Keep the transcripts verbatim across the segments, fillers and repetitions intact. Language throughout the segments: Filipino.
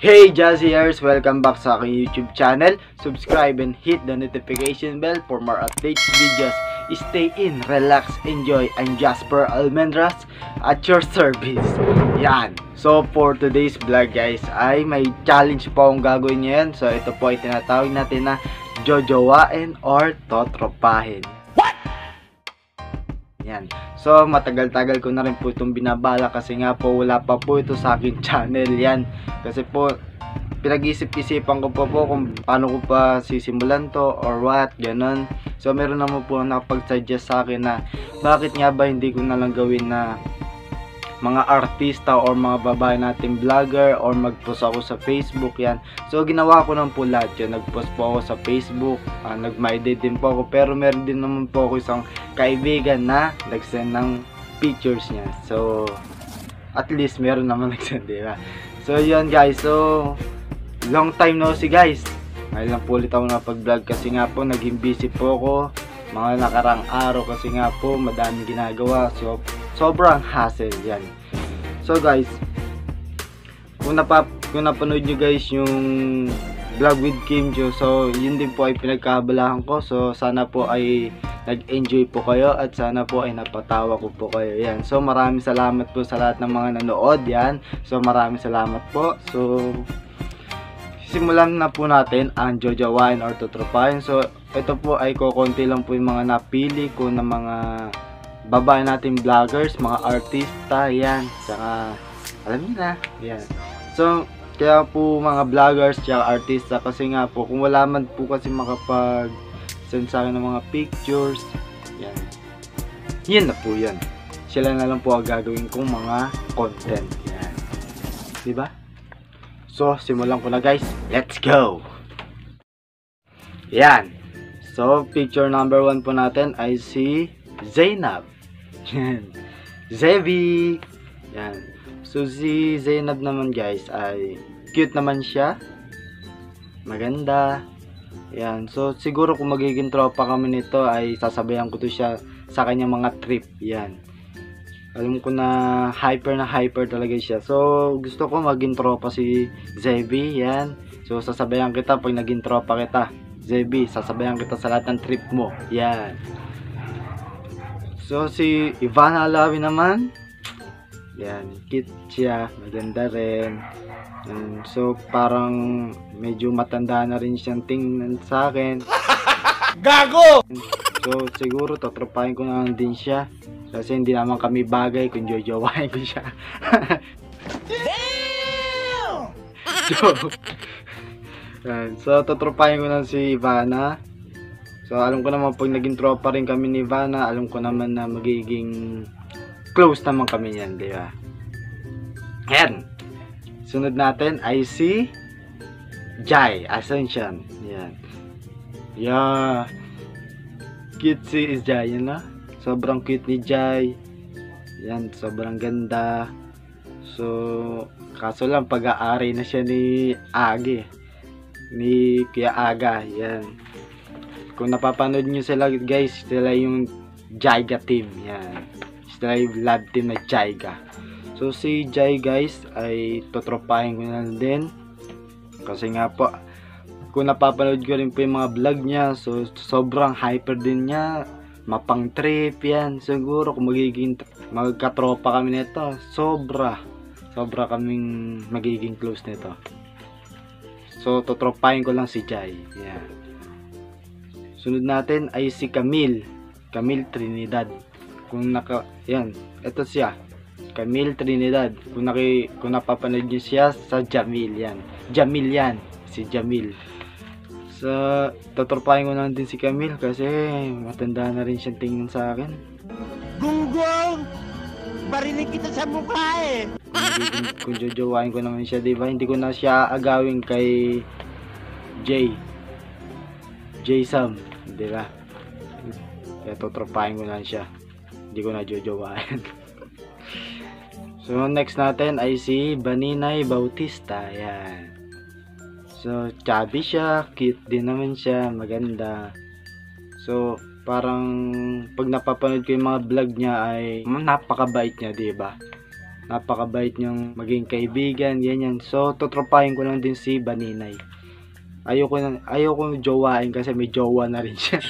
Hey Jazzyers! Welcome back sa aking YouTube channel. Subscribe and hit the notification bell for more updates videos. Stay in, relax, enjoy. I'm Jasper Almendras at your service. Yan. So for today's vlog guys, ay may challenge po akong gagawin ngayon. So ito po ay tinatawag natin na jojowain or totropahin. What? Yan. So matagal-tagal ko na rin po itong binabala kasi nga po wala pa po ito sa aking channel. Yan. Kasi po pinag-isip-isipan ko po po kung paano ko pa sisimulan to or what, ganun. So meron naman po nakapag-suggest sa akin na bakit nga ba hindi ko na lang gawin na mga artista or mga babae natin vlogger or mag-post ako sa Facebook. Yan. So ginawa ko naman po lahat yun. Nag-post po ako sa Facebook, uh, nag-my-day din po ako, pero meron din naman po ako isang kaibigan na nag-send ng pictures niya. So at least meron naman nag-send, diba? So yun guys, so long time no see guys. Ngayon lang po ulit ako napag-vlog kasi nga po naging busy po ako mga nakarang araw kasi nga po madami ginagawa. So sobrang hassle yan. So guys, kung, napap kung napanood nyo guys yung vlog with Kim Jo, so yun din po ay pinagkabalahan ko. So sana po ay nag-enjoy po kayo at sana po ay napatawa ko po kayo. Yan. So maraming salamat po sa lahat ng mga nanood. Yan. So maraming salamat po. So simulan na po natin ang jojowain or totropahin. So ito po ay kukunti lang po yung mga napili ko na mga babae natin vloggers, mga artista. Yan. Saka alam niyo na. Yan. So kaya po mga vloggers tsaka artista kasi nga po kung wala man po kasi makapag send sa akin ng mga pictures, yan, yan na po yan. Sila na lang po ang gagawin kong mga content. Yan, diba? So simulan ko na guys, let's go. Yan. So picture number one po natin ay si Zainab. Yan, Zevi. Yan. So si Zainab naman guys ay cute naman siya, maganda. Yan, so siguro kung magiging tropa kami nito ay sasabayan ko to siya sa kanyang mga trip. Yan. Alam ko na hyper na hyper talaga siya. So gusto ko maging tropa si Zevi. Yan. So sasabayan kita pag naging tropa kita. Zevi, sasabayan kita sa lahat ng trip mo. Yan. So si Ivana Alawi naman. Yan, cute siya, maganda rin. Um, so parang medyo matanda na rin siyang tingnan sa akin. Gago! So siguro totropahin ko na din siya kasi hindi naman kami bagay kung jojowain ko siya. Damn! So, so totropahin ko na si Ivana. So alam ko naman pag naging tropa rin kami ni Ivana, alam ko naman na magiging close naman kami yan, di ba? Ayan. Sunod natin ay si Jai Ascension. Yan. Yeah. Cute si Jai, yun na. Sobrang cute ni Jai. Yan, sobrang ganda. So, kaso lang pag-aari na siya ni Agi. Ni Kuya Aga. Yan. Kung napapanood nyo sila guys, sila yung Jaiga team. Yan. Sila yung lab team na Jaiga. So si Jai guys ay totropahin ko na din kasi nga po kung napapanood ko rin po yung mga vlog niya, so sobrang hyper din niya, mapang trip yan. Siguro kung magiging magkatropa kami nito, sobra sobra kaming magiging close nito. So totropahin ko lang si Jai. Yeah. Sunod natin ay si Camille Camille Trinidad. Kung naka yan, ito siya, Camille Trinidad. Kung, naki, kung napapanood nyo siya sa Jamil yan. Jamil yan. Si Jamil. So, totropahin ko na din si Camille kasi matanda na rin siyang tingin sa akin. Gunggong! Barinig kita sa mukha eh! Kung, kung jojowain ko naman siya, diba? Hindi ko na siya agawin kay Jay. Jay Sam. Diba? Kaya totropahin ko na siya. Hindi ko na jojowain. So next natin ay si Baninay Bautista. Yan. So chubby siya, cute din naman siya, maganda. So parang pag napapanood ko yung mga vlog niya ay napakabait niya, 'di ba? napakabait niyang maging kaibigan, ganyan. So, tutropahin ko lang din si Baninay. Ayoko na, ayoko jowain kasi may jowa na rin siya.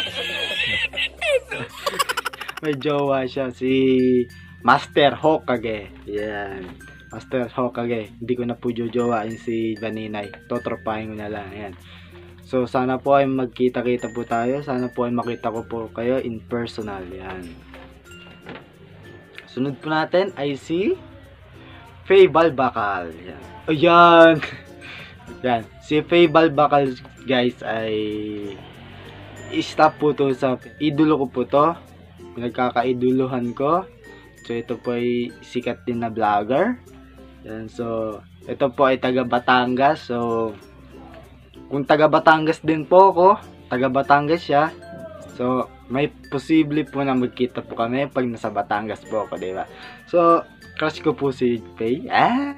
May jowa siya, si Master Hokage. Yan. Master Hokage. Hindi ko na po jojowain si Baninay. Totropahin ko na lang. Yan. So, sana po ay magkita-kita po tayo. Sana po ay makita ko po kayo in personal. Yan. Sunod po natin ay si Faye Balbacal. Yan. Ayan. Yan. Si Faye Balbacal, guys, ay i-stop po to sa idolo ko po to. Nagkakaiduluhan ko. So, ito po ay sikat din na vlogger. Yan. So, ito po ay taga Batangas. So, kung taga Batangas din po ako, taga Batangas siya. So, may posible po na magkita po kami pag nasa Batangas po ako, diba? So, crush ko po si Faye. Ah!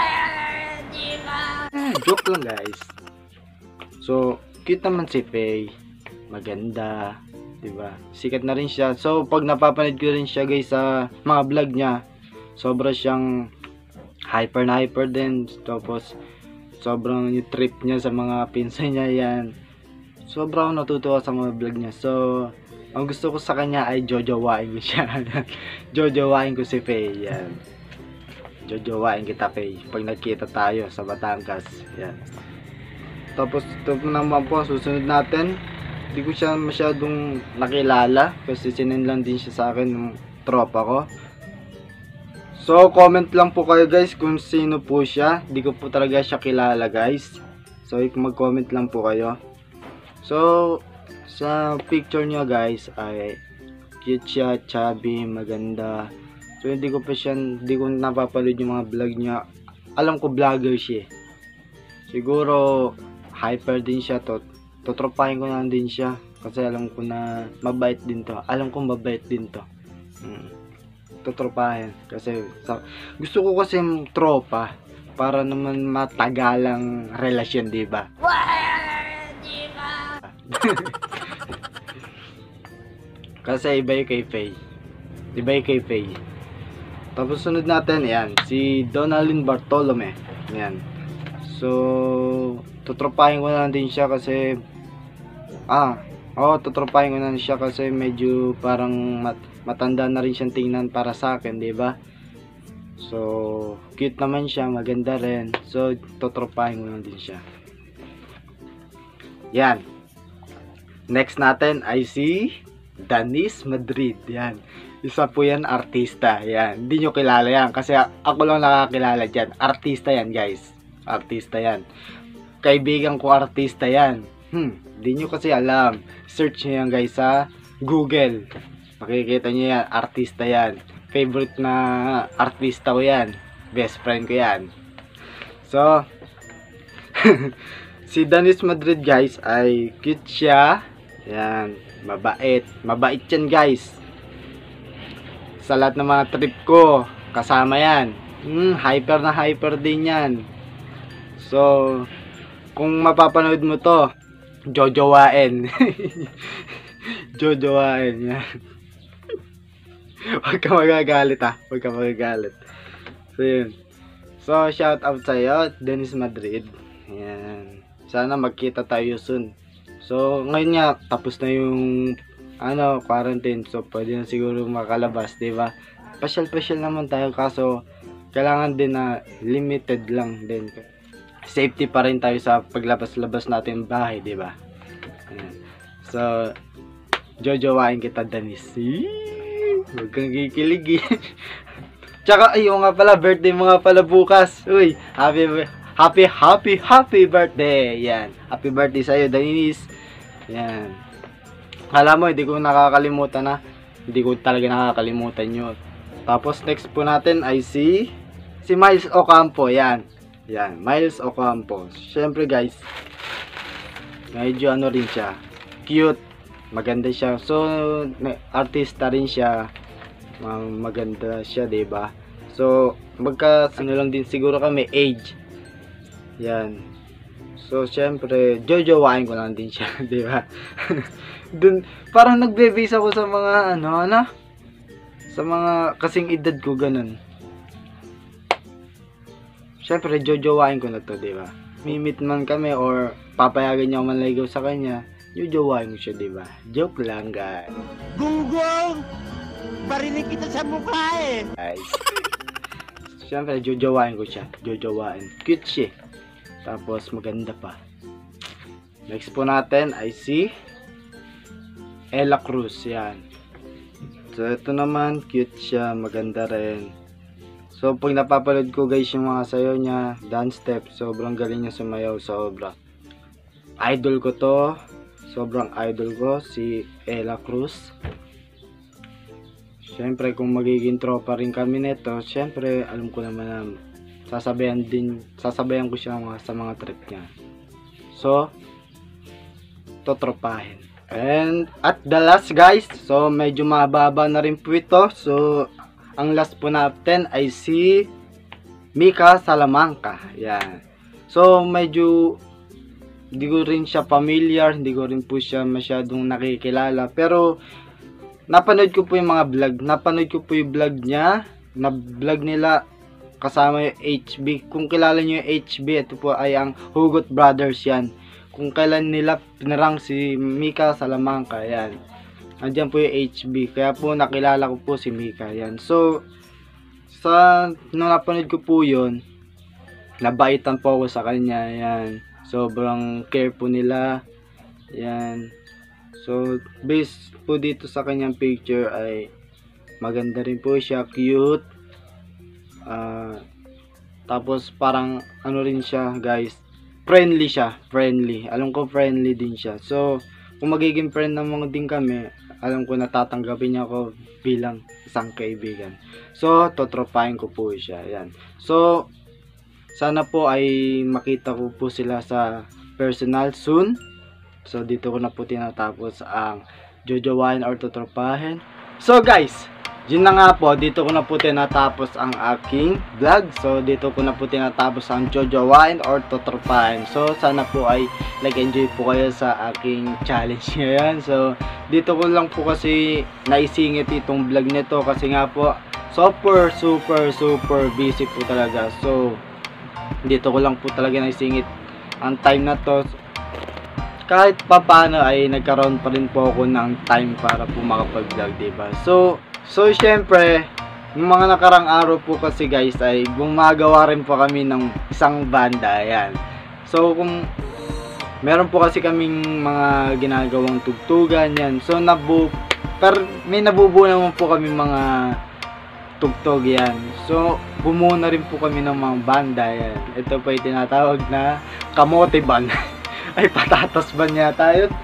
ah joke lang, guys. So, cute naman si Faye. Maganda. Diba? Sikat na rin siya. So, pag napapanood ko rin siya, guys, sa mga vlog niya, sobra siyang hyper na hyper din. Tapos, sobrang yung trip niya sa mga pinsan niya yan. Sobrang natutuwa sa mga vlog niya. So, ang gusto ko sa kanya ay jojowain ko siya. Jojowain ko si Faye. Yan. Jojowain kita, Faye. Pag nagkita tayo sa Batangas. Yan. Tapos, ito naman po, susunod natin. Hindi ko siya masyadong nakilala kasi sinend lang din siya sa akin ng tropa ko. So, comment lang po kayo, guys, kung sino po siya. Hindi ko po talaga siya kilala, guys. So, mag-comment lang po kayo. So, sa picture niya, guys, ay cute siya, chubby, maganda. So, hindi ko pa siya, hindi ko napapanood yung mga vlog niya. Alam ko vlogger siya. Siguro, hyper din siya to. Tutropahin ko na din siya kasi alam ko na mabait din to. Alam ko mabait din to. Hmm. Tutropahin kasi sa, gusto ko kasi tropa para naman matagalang relasyon, di ba? Kasi iba yung kay Faye. Iba yung kay Faye. Tapos sunod natin, yan, si Donalyn Bartolome. Yan. So, tutropahin ko na din siya kasi Ah, oh, tutropahin ko na siya kasi medyo parang mat matanda na rin siyang tingnan para sa akin, 'di ba? So, cute naman siya, maganda rin. So, tutropahin ko na din siya. Yan. Next natin ay si Danis Madrid. Yan. Isa po yan, artista. Yan. Hindi nyo kilala yan kasi ako lang nakakilala dyan. Artista yan, guys. Artista yan. Kaibigan ko artista yan. Hmm, di nyo kasi alam. Search nyo yan, guys, sa Google. Makikita nyo yan, artista yan. Favorite na artista ko yan. Best friend ko yan. So, si Danis Madrid, guys, ay cute siya. Yan, mabait. Mabait yan, guys. Sa lahat ng mga trip ko, kasama yan. Hmm, hyper na hyper din yan. So, kung mapapanood mo to, jojowain. Jojowain yan. Huwag ka magagalit, ha. Huwag ka magagalit. So, yun. So, shout out sa'yo, Danis Madrid. Yan. Sana magkita tayo soon. So, ngayon nga, tapos na yung ano, quarantine. So, pwede na siguro makalabas, diba? Pasyal-pasyal naman tayo, kaso kailangan din na limited lang din. Safety pa rin tayo sa paglabas-labas natin bahay, di ba? So, jojowain kita, Danis. Huwag kang kikilig, eh. Tsaka, ayun nga pala, birthday mo nga pala bukas. Uy, happy, happy, happy, happy birthday. Yan. Happy birthday sa'yo, Danis. Yan. Alam mo, hindi ko nakakalimutan na. Hindi ko talaga nakakalimutan yun. Tapos, next po natin ay si, si Miles Ocampo. Yan. Yan, Miles Ocampo. Siyempre, guys, medyo ano rin siya, cute, maganda siya. So, artista rin siya, maganda siya, diba? So, magka ano lang din siguro kami age. Yan. So, siyempre, jojowain ko lang din siya, diba? Dun, parang nagbe-base ako sa mga ano, ano? Sa mga kasing edad ko, ganun. syempre jojowain ko na to, di ba? Mimit man kami or papayagan niya ako manligaw sa kanya, jojowain ko siya, di ba? Joke lang, guys. Gunggong! Barinig kita sa mukha eh! Guys. Syempre, jojowain ko siya. Jojowain. Cute siya. Tapos, maganda pa. Next po natin ay si Ella Cruz. Yan. So, ito naman, cute siya. Maganda rin. So, pag napapanood ko guys yung mga sayo niya, dance step, sobrang galing niya sumayaw, sobra. Idol ko to. Sobrang idol ko, si Ella Cruz. Siyempre, kung magiging tropa rin kami nito, siyempre, alam ko naman na sasabayan din, sasabayan ko siya mga, sa mga trip niya. So, totropahin. And, at the last guys, so, medyo mababa na rin po ito. So, ang last po natin ay si Mika Salamanca. Yan. So, medyo hindi ko rin siya familiar, hindi ko rin po siya masyadong nakikilala. Pero, napanood ko po yung mga vlog. Napanood ko po yung vlog niya. Na vlog nila kasama yung H B. Kung kilala niyo yung H B, ito po ay ang Hugot Brothers yan. Kung kailan nila pinarang si Mika Salamanca, yan. Andiyan po yung H B. Kaya po nakilala ko po si Mika. Yan. So, sa nung napanood ko po yun, nabaitan po ako sa kanya. Yan. Sobrang care po nila. Yan. So, based po dito sa kanyang picture ay maganda rin po siya. Cute. Uh, tapos parang ano rin siya guys. Friendly siya. Friendly. Alam ko friendly din siya. So, kung magiging friend naman din kami, alam ko natatanggapin niya ako bilang isang kaibigan. So, totropahin ko po siya. Yan. So, sana po ay makita ko po sila sa personal soon. So, dito ko na po tinatapos ang jojowain or totropahin. So, guys, yun na nga po. Dito ko na po tinatapos ang aking vlog. So, dito ko na po tinatapos ang jojowain or totropahin. So, sana po ay nag-enjoy po kayo sa aking challenge ngayon. So, dito ko lang po kasi naisingit itong vlog nito kasi nga po super super super busy po talaga. So, dito ko lang po talaga naisingit ang time na to. Kahit pa paano ay nagkaroon pa rin po ako ng time para po makapag-vlog, diba? So, so syempre, yung mga nakarang araw po kasi guys ay gumagawa rin po kami ng isang banda, ayan. So, kung meron po kasi kaming mga ginagawang tugtugan, yan. So, nabu per, may nabubuo naman po kami mga tugtog, yan. So, bumuo na rin po kami ng mga banda, yan. Ito po yung tinatawag na Kamote Band. Ay, patatas band yata yun.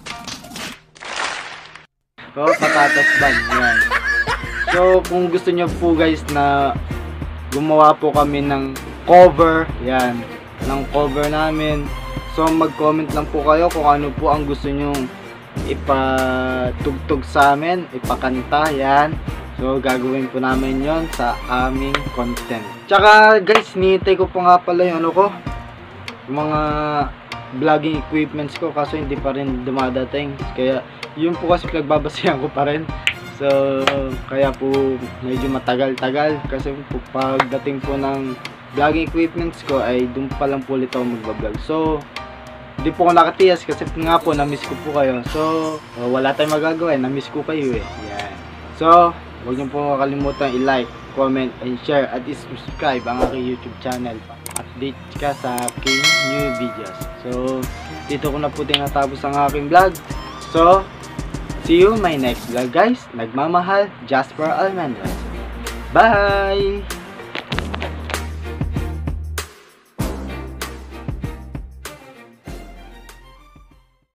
So, patatas band, yan. So, kung gusto nyo po guys na gumawa po kami ng cover, yan, ng cover namin. So, mag-comment lang po kayo kung ano po ang gusto nyo ipatugtog sa amin, ipakanta, yan. So, gagawin po namin yon sa aming content. Tsaka, guys, nihintay ko po nga pala yung ano ko, yung mga vlogging equipments ko, kaso hindi pa rin dumadating. Kaya, yun po kasi pinagbabasihan ko pa rin. So, kaya po medyo matagal-tagal. Kasi po, pagdating po ng vlogging equipments ko, ay dun pa lang po ulit ako magbablog. So, hindi po ako nakatiyas kasi nga po, na-miss ko po kayo. So, uh, wala tayong magagawa, na-miss ko kayo eh. Yan. So, huwag niyo po makalimutan i-like, comment, and share at i-subscribe ang aking YouTube channel. Update ka sa aking new videos. So, dito ko na po tinatapos ang aking vlog. So, see you my next vlog guys. Nagmamahal, Jasper Almendras. Bye!